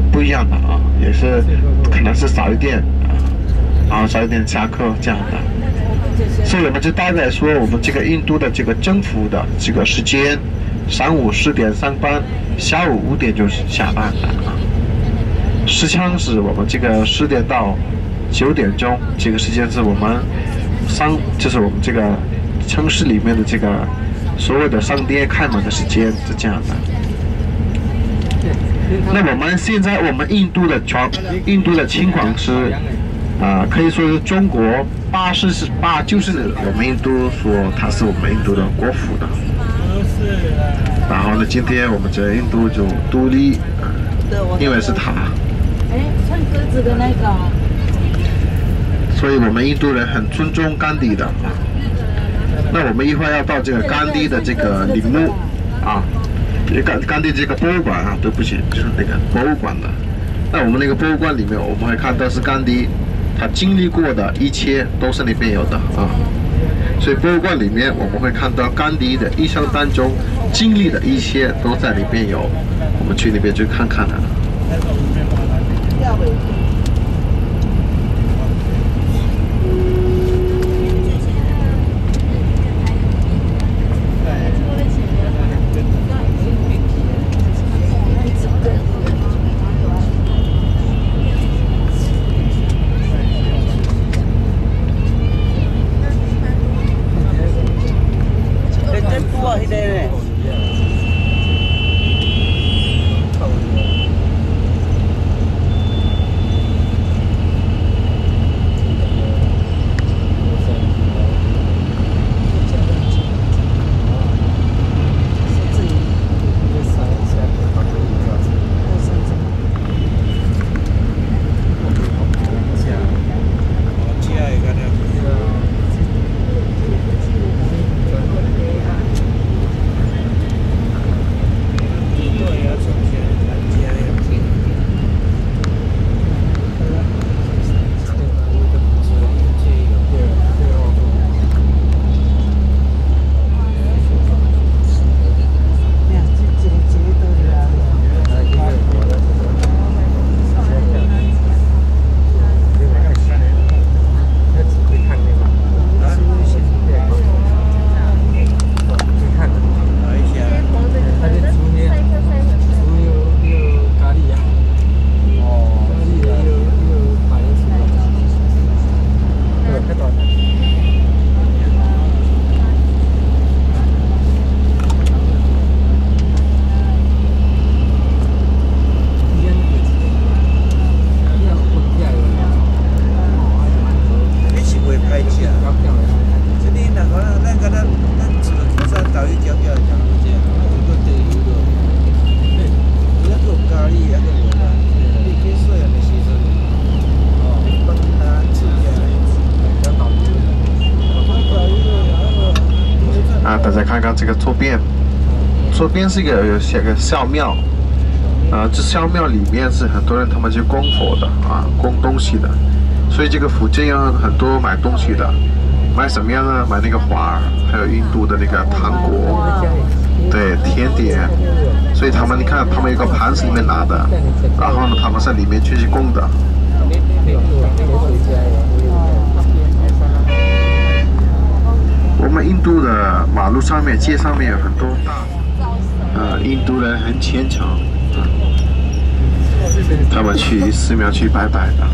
不一样的啊，也是可能是早一点啊，然后早一点下课这样的。所以我们就大概说，我们这个印度的这个政府的这个时间，上午10点上班，下午5点就下班了啊。时长是我们这个10点到9点钟，这个时间是我们就是我们这个城市里面的这个所谓的商店开门的时间是这样的。那我们现在印度的情况是，可以说是中国80%、90%我们印度说它是我们印度的国父的。然后呢，今天我们这印度就独立，因为是他。 唱鸽子的那个。 所以我们印度人很尊重甘地的。那我们一会儿要到这个甘地的这个陵墓啊。甘地这个博物馆啊，对不起，就是那个博物馆的。那我们那个博物馆里面，我们会看到是甘地他经历过的一切都是里面有的啊。所以博物馆里面我们会看到甘地的一生当中经历的一切都在里面有，我们去那边去看看啊。大家看看这个左边是有写个寺庙，这寺庙里面是很多人他们去供佛的啊，供东西的，所以这个附近有很多买东西的，买什么样呢？买那个花，还有印度的那个糖果，对，甜点，所以他们你看，他们有个盘子里面拿的，然后呢，他们在里面去供的。我们印度的马路上面、街上面有很多印度人很虔诚，他们去寺庙去拜拜的。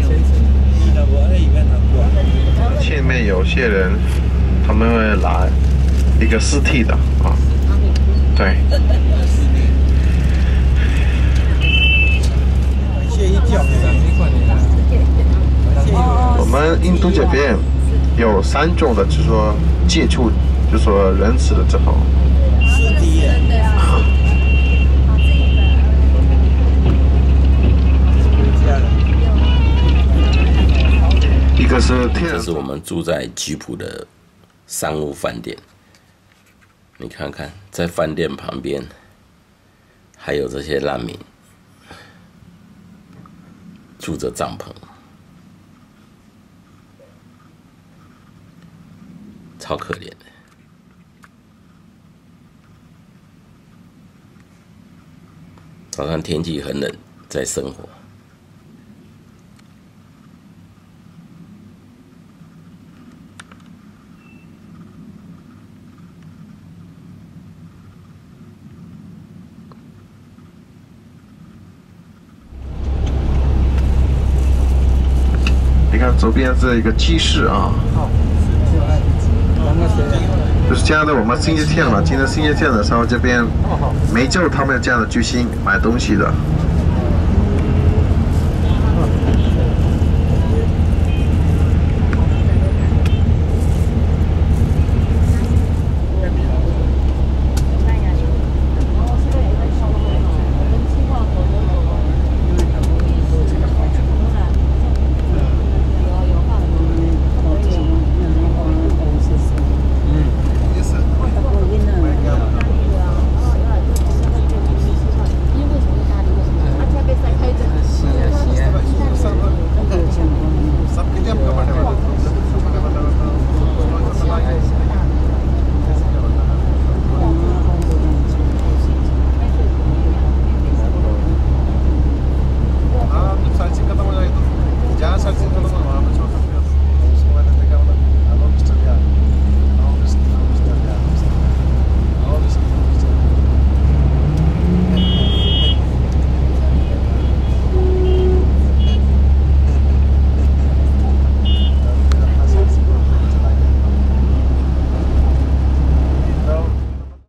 前面有些人，他们会拿一个尸体的啊，对。我们印度这边有3种的，就是说接触，就是说人死了之后。一个是这是我们住在吉普的商务饭店，你看看，在饭店旁边还有这些难民住着帐篷，超可怜的。早上天气很冷， 在生活。 你看左边是一个鸡市啊。就是这样的，我们星期天嘛，今天星期天的时候，这边没就他们有这样的居心买东西的。